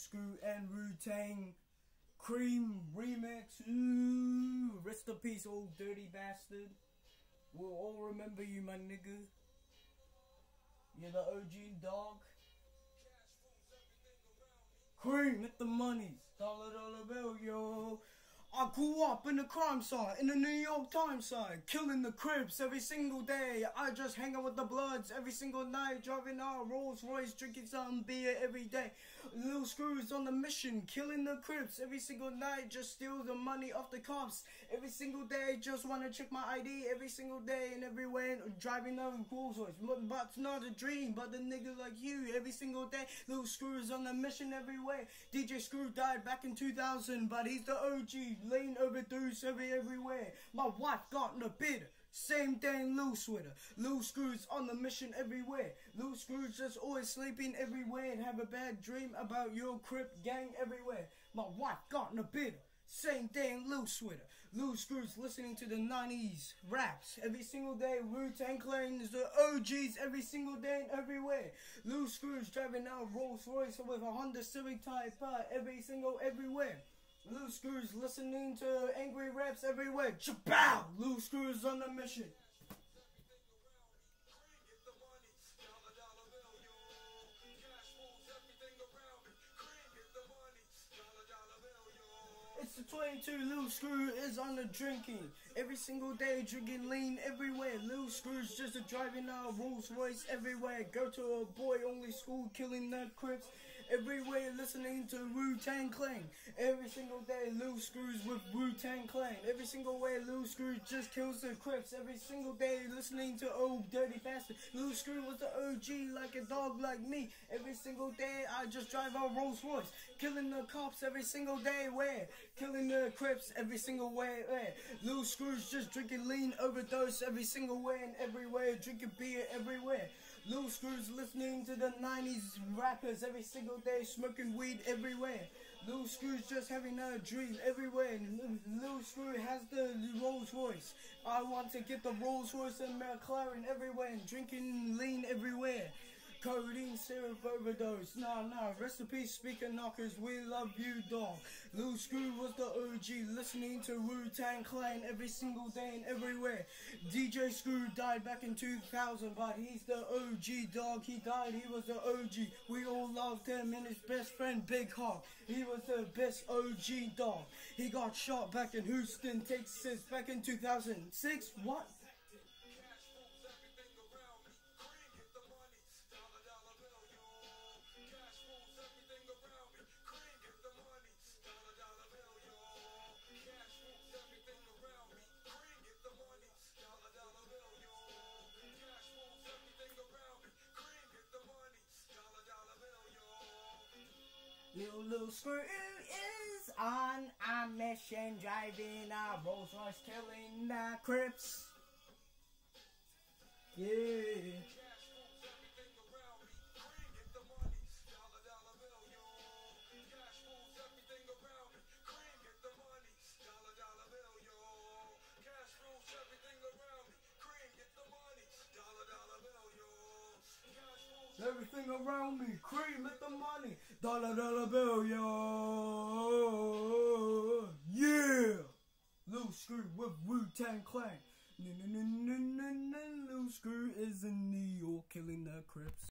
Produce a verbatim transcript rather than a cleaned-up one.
Screw and Wu-Tang Cream remix. Ooh, rest in peace, old dirty bastard. We'll all remember you, my nigga. You're the O G dog. Cream, hit the money. Dollar dollar bill, yo. I grew up in the crime side, in the New York Times side, killing the Crips every single day. I just hang out with the Bloods every single night, driving our Rolls Royce, drinking some beer every day. Lil Screw's on the mission, killing the Crips every single night, just steal the money off the cops every single day. Just wanna check my I D every single day and everywhere, driving a Rolls Royce. But it's not a dream, but the nigga like you every single day. Lil Screw's on the mission everywhere. D J Screw died back in two thousand, but he's the O G. Lane overdose every everywhere. My wife got in a bid. Same thing, Lil Sweater. Lil Screw's on the mission everywhere. Lil Screw's just always sleeping everywhere and have a bad dream about your Crip gang everywhere. My wife got in a bid. Same thing, Lil Sweater. Lil Screw's listening to the nineties raps every single day. Wu-Tang Clan is the O Gs every single day and everywhere. Lil Screw's driving out Rolls Royce with a Honda Civic Type R every single everywhere. Lil Screw's listening to angry raps everywhere. Chabow! Lil Screw's on the mission. It's the twenty-two, Lil Screw is on the drinking. Every single day, drinking lean everywhere. Lil Screw's just a driving a Rolls Royce everywhere. Go to a boy-only school, killing the Crips everywhere, listening to Wu-Tang Clan. Every single day, Lil Screw's with Wu-Tang Clan. Every single way, Lil Screw just kills the Crips. Every single day, listening to Old Dirty Bastard. Lil Screw was the O G, like a dog like me. Every single day, I just drive a Rolls Royce, killing the cops every single day. Where? Killing the Crips every single way. Where? Lil Screw's just drinking lean overdose every single way and everywhere. Drinking beer everywhere. Lil Screw's listening to the nineties rappers every single day, smoking weed everywhere. Lil Screw's just having a dream everywhere. Lil Screw has the Rolls Royce. I want to get the Rolls Royce and McLaren everywhere and drinking lean everywhere. Codeine syrup overdose. Nah, nah. Rest in peace, speaker knockers. We love you, dog. Lil Screw was the O G, listening to Wu-Tang Clan every single day and everywhere. D J Screw died back in two thousand, but he's the O G, dog. He died, he was the O G. We all loved him and his best friend, Big Hawk. He was the best O G, dog. He got shot back in Houston, Texas, back in two thousand six. What? Lil, Lil Screw is on a mission, driving a Rolls Royce, killing the Crips. Yeah. Everything around me, cream with the money, dollar dollar bill, yo. Yeah. Lil Screw with Wu-Tang Clan. Lil Screw is in New York, killing the Crips.